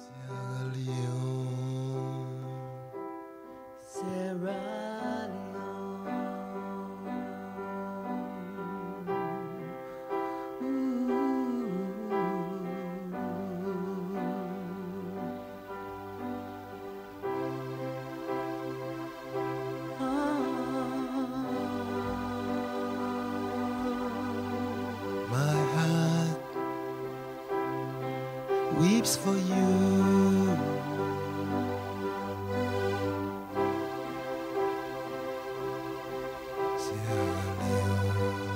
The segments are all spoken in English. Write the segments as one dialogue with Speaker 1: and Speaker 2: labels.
Speaker 1: Sierra Leone,
Speaker 2: Sierra
Speaker 1: my heart weeps for you. Sierra Leone,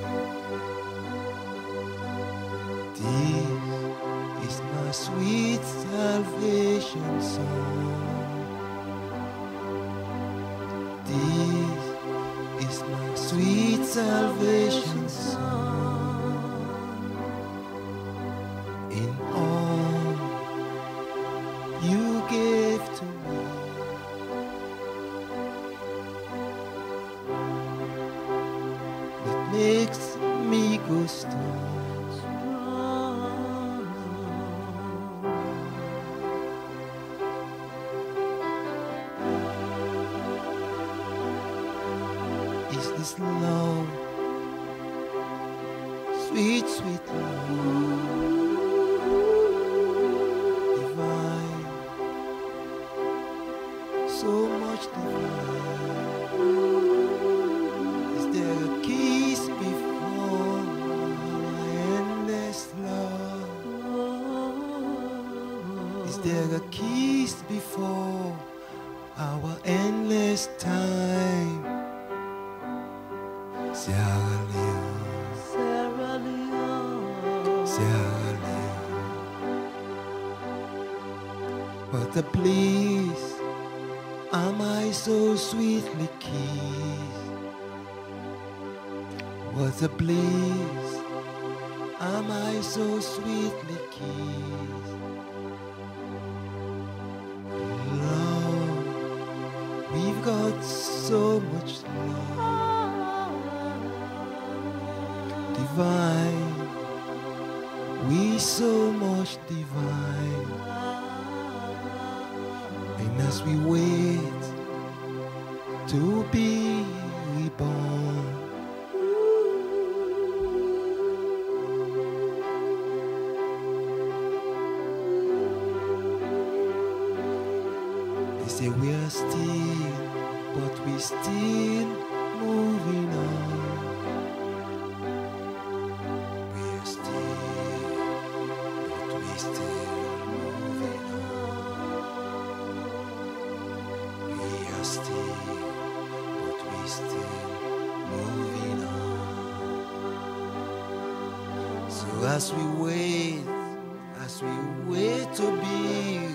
Speaker 1: this is my sweet salvation song. This is my sweet salvation song. In all you gave to me, it makes me go strong. Is this love, sweet, sweet love, divine, so much divine? Is there a kiss before my endless love? Is there a kiss before our endless time? Sierra Leone,
Speaker 2: Sierra Leone,
Speaker 1: Sierra Leone. What a bliss, am I so sweetly kissed? What a bliss, am I so sweetly kissed? Love, we've got so much love. Divine, we so much divine. And as we wait to be reborn, they say we are still, but we still moving on. We're still, but we still moving on. We are still, but we still moving on. So as we wait to be